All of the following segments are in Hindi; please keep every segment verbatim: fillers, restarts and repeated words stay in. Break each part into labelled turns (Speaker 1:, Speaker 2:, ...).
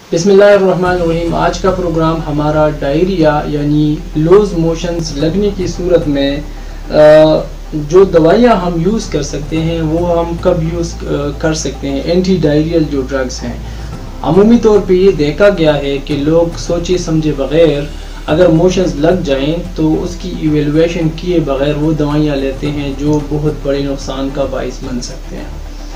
Speaker 1: बिस्मिल्लाहिर्रहमानिर्रहीम। आज का प्रोग्राम हमारा डायरिया यानी लूज मोशंस लगने की सूरत में जो दवाइयाँ हम यूज़ कर सकते हैं वो हम कब यूज़ कर सकते हैं। एंटी डायरियल जो ड्रग्स हैं, अमूमी तौर पे ये देखा गया है कि लोग सोचे समझे बग़ैर अगर मोशंस लग जाएं तो उसकी इवेलुएशन किए बग़ैर वो दवाइयाँ लेते हैं जो बहुत बड़े नुकसान का बाइस बन सकते हैं।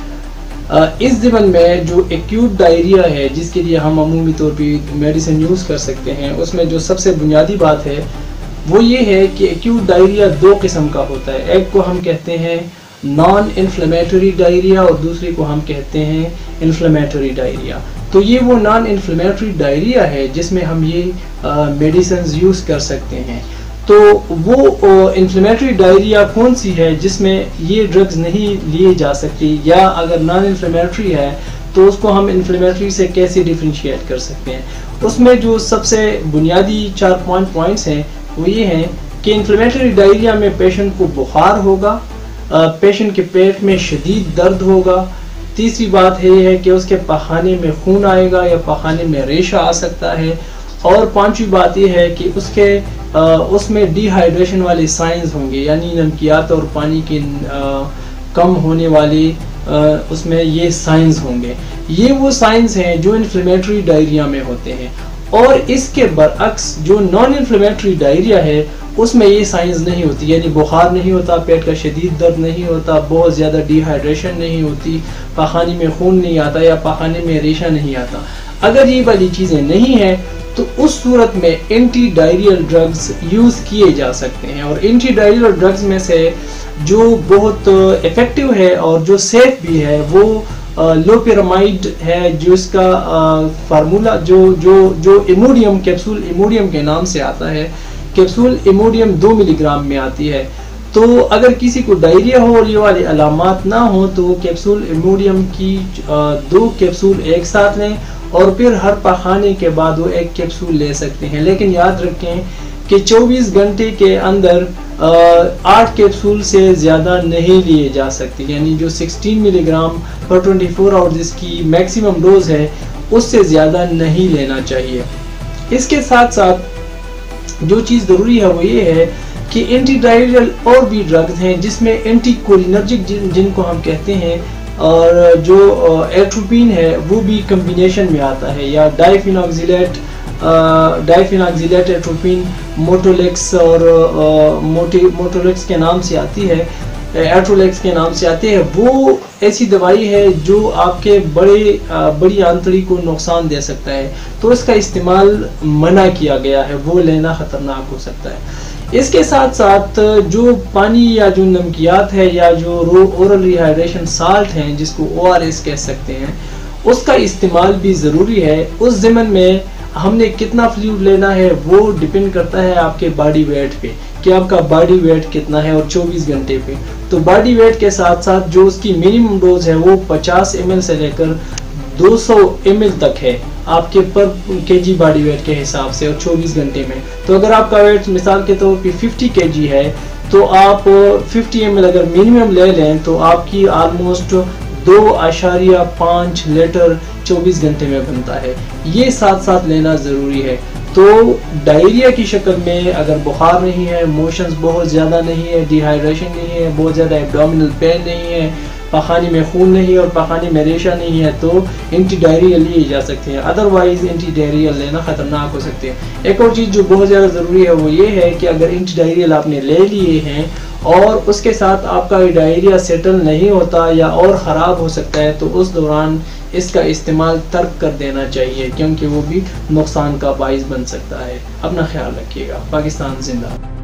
Speaker 1: इस ज़िमन में जो एक्यूट डायरिया है जिसके लिए हम अमूमी तौर पे मेडिसिन यूज़ कर सकते हैं, उसमें जो सबसे बुनियादी बात है वो ये है कि एक्यूट डायरिया दो किस्म का होता है। एक को हम कहते हैं नॉन इन्फ्लेमेटरी डायरिया और दूसरे को हम कहते हैं इन्फ्लेमेटरी डायरिया। तो ये वो नॉन इन्फ्लेमेटरी डायरिया है जिसमें हम ये मेडिसिन यूज़ कर सकते हैं। तो वो इन्फ्लेमेटरी डायरिया कौन सी है जिसमें ये ड्रग्स नहीं लिए जा सकती, या अगर नॉन इन्फ्लेमेटरी है तो उसको हम इन्फ्लेमेटरी से कैसे डिफ्रेंशिएट कर सकते हैं। उसमें जो सबसे बुनियादी चार पॉइंट पॉइंट्स हैं वो ये हैं कि इन्फ्लेमेटरी डायरिया में पेशेंट को बुखार होगा, पेशेंट के पेट में शदीद दर्द होगा, तीसरी बात ये है कि उसके पखाने में खून आएगा या पखाने में रेशा आ सकता है, और पांचवी बात यह है कि उसके आ, उसमें डिहाइड्रेशन वाले साइंस होंगे, यानी नमकियात और पानी के आ, कम होने वाले आ, उसमें ये साइंस होंगे। ये वो साइंस हैं जो इन्फ्लेमेटरी डायरिया में होते हैं, और इसके बरअक्स जो नॉन इन्फ्लेमेटरी डायरिया है उसमें ये साइंस नहीं होती, यानी बुखार नहीं होता, पेट का शदीद दर्द नहीं होता, बहुत ज़्यादा डिहाइड्रेशन नहीं होती, पखाने में खून नहीं आता या पखाने में रेशा नहीं आता। अगर ये वाली चीज़ें नहीं हैं तो उस सूरत में एंटी डायरियल ड्रग्स यूज़ किए जा सकते हैं। और एंटी डायरियल ड्रग्स में से जो बहुत इफ़ेक्टिव है और जो सेफ भी है वो लोपेरामाइड है, जो इसका फार्मूला जो जो जो इमोडियम कैप्सूल इमोडियम के नाम से आता है। कैप्सूल इमोडियम दो मिलीग्राम में आती है। तो अगर किसी को डायरिया हो और ये वाले अलामात ना हो तो वो कैप्सूल इमोडियम की दो कैप्सूल एक साथ लें और फिर हर पखाने के बाद वो एक कैप्सूल ले सकते हैं। लेकिन याद रखें कि चौबीस घंटे के अंदर आठ कैप्सूल से ज़्यादा नहीं लिए जा सकते, यानी जो सोलह मिलीग्राम पर चौबीस आवर्स इसकी मैक्सिमम डोज है उससे ज़्यादा नहीं लेना चाहिए। इसके साथ साथ जो चीज़ ज़रूरी है वो ये है कि एंटी डायरियल और भी ड्रग्स हैं जिसमें एंटी कोलिनर्जिक जिन, जिनको हम कहते हैं, और जो एट्रोपिन है वो भी कम्बिनेशन में आता है, या डाइफिनॉक्सिलेट डाइफिनॉक्सिलेट एट्रोपिन मोटोलेक्स और मोटी मोटोलेक्स के नाम से आती है, एट्रोलेक्स के नाम से आती है। वो ऐसी दवाई है जो आपके बड़े बड़ी आंतड़ी को नुकसान दे सकता है, तो इसका इस्तेमाल मना किया गया है, वो लेना ख़तरनाक हो सकता है। इसके साथ साथ जो पानी या जो नमकियात है या जो ओरल रिहाइड्रेशन साल्ट हैं जिसको ओ आर एस कह सकते हैं, उसका इस्तेमाल भी ज़रूरी है। उस ज़िमन में हमने कितना फ्लूइड लेना है वो डिपेंड करता है आपके बॉडी वेट पे कि आपका बॉडी वेट कितना है और चौबीस घंटे पे। तो बॉडी वेट के साथ साथ जो उसकी मिनिमम डोज है वो पचास एम एल से लेकर दो सौ एम एल तक है आपके पर केजी बॉडी वेट के हिसाब से और चौबीस घंटे में। तो अगर आपका वेट मिसाल के तौर पे पचास केजी है तो आप पचास एम एल अगर मिनिमम ले लें तो आपकी ऑलमोस्ट दो आशारिया पाँच लीटर चौबीस घंटे में बनता है। ये साथ साथ लेना ज़रूरी है। तो डायरिया की शक्ल में अगर बुखार नहीं है, मोशंस बहुत ज़्यादा नहीं है, डिहाइड्रेशन नहीं है, बहुत ज़्यादा एब्डोमिनल पेन नहीं है, पखाने में खून नहीं है और पखाने में रेशा नहीं है, तो एंटी डायरियल लिए जा सकते हैं। अदरवाइज एंटी डायरियल लेना ख़तरनाक हो सकते हैं। एक और चीज़ जो बहुत ज़्यादा ज़रूरी है वो ये है कि अगर एंटी डायरियल आपने ले लिए हैं और उसके साथ आपका डायरिया सेटल नहीं होता या और ख़राब हो सकता है तो उस दौरान इसका इस्तेमाल तर्क कर देना चाहिए, क्योंकि वो भी नुकसान का बाइस बन सकता है। अपना ख्याल रखिएगा। पाकिस्तान जिंदाबाद।